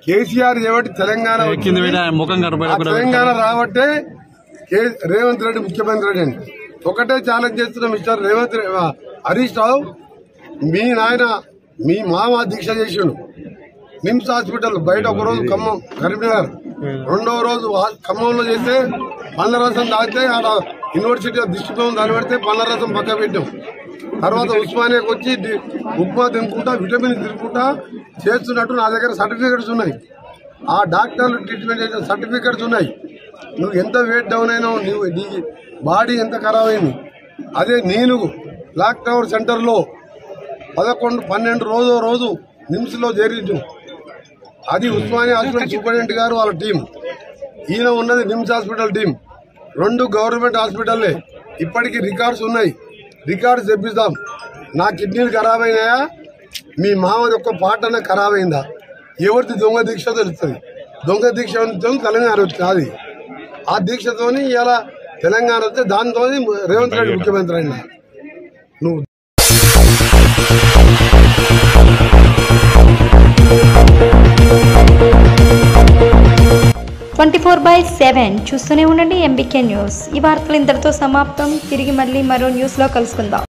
కేసీఆర్ చేయబట్టి తెలంగాణ తెలంగాణ రాబట్టే రేవంత్ రెడ్డి ముఖ్యమంత్రి రెడ్డి అని ఒకటే ఛాలెంజ్ చేస్తున్న మిస్టర్ రేవంత్ హరీష్ రావు, మీ నాయన మీ మామ దీక్ష చేసిండు నిమ్స్ హాస్పిటల్ బయట, ఒక రోజు ఖమ్మం కరీంనగర్, రెండవ రోజు ఖమ్మంలో చేస్తే పండ్ల రసం తాగితే ఆడ యూనివర్సిటీ దృష్టిలో దాన్ని పెడితే పండ్ల రసం పక్క పెట్టాం. తర్వాత ఉస్మానియాకి వచ్చి ఉప్మా తినుకుంటా విటమిన్ తినుకుంటా చేస్తున్నట్టు నా దగ్గర సర్టిఫికెట్స్ ఉన్నాయి. ఆ డాక్టర్లు ట్రీట్మెంట్ చేసిన సర్టిఫికెట్స్ ఉన్నాయి. నువ్వు ఎంత వెయిట్ డౌన్ అయినావు, నీ బాడీ ఎంత ఖరాబ్ అయింది. అదే నేను బ్లాక్ టవర్ సెంటర్లో 11-12 రోజు నిమ్స్ లో చేరించు. అది ఉస్మానియా హాస్పిటల్ సూపరింటెండెంట్ గారు వాళ్ళ టీం, ఈయన ఉన్నది నిమ్స్ హాస్పిటల్ టీం, 2 గవర్నమెంట్ హాస్పిటల్లే. ఇప్పటికీ రికార్డ్స్ ఉన్నాయి, రికార్డ్స్ తెప్పిస్తాం. నా కిడ్నీలు ఖరాబ్ అయినాయా, మీ మామది ఒక్క పాటన ఖరాబ్ అయిందా, ఎవరిది దొంగ దీక్ష తెలుస్తుంది. దొంగ దీక్ష తెలంగాణ వచ్చింది. ఆ దీక్షతో ఇలా తెలంగాణ వస్తే దాంతో రేవంత్ రెడ్డి ముఖ్యమంత్రి అయినా. నువ్వు 24/7 చూస్తూనే ఉండండి ఎంబీకే న్యూస్. ఈ వార్తలు ఇంతటితో సమాప్తం. తిరిగి మళ్ళీ మరో న్యూస్ లో కలుసుకుందాం.